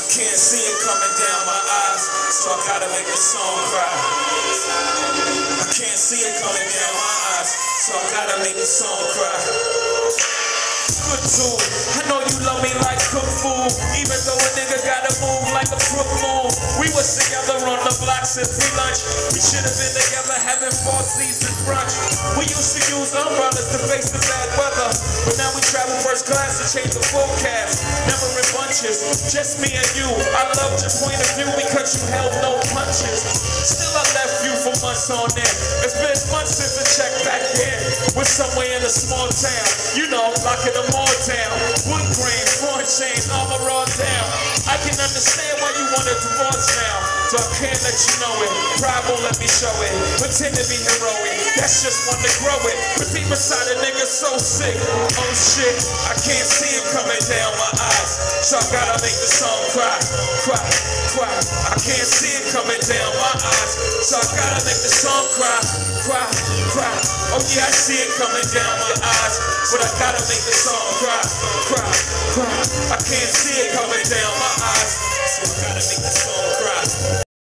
Can't see it coming down my eyes, so I gotta make the song cry. I can't see it coming down my eyes, so I gotta make the song cry. Good dude, I know you love me like cook food, even though a nigga gotta move like a crook move. We was together on the block since pre-lunch. We should have been together having 4 seasons brunch. We used to use umbrellas to face the bad weather, but now we travel first class to change the forecast. Never in bunches, just me and you. I loved your point of view because you held no punches. Still I left you for months on end. It's been months since I checked back in. We're somewhere in a small town, you know, locking them all down. Wood grain, foreign chains, armor all down. I can understand why you want a divorce now, so I can't let you know it. Pride won't let me show it. Pretend to be heroic, that's just one to grow it. But deep inside a nigga so sick. Oh shit, I can't see it coming down my eyes, so I gotta make the song cry, cry, cry. I can't see it coming down my eyes, so I gotta make the song cry, cry, cry. Oh yeah, I see it coming down my eyes, but I gotta make the song cry, cry, cry. I can't see it coming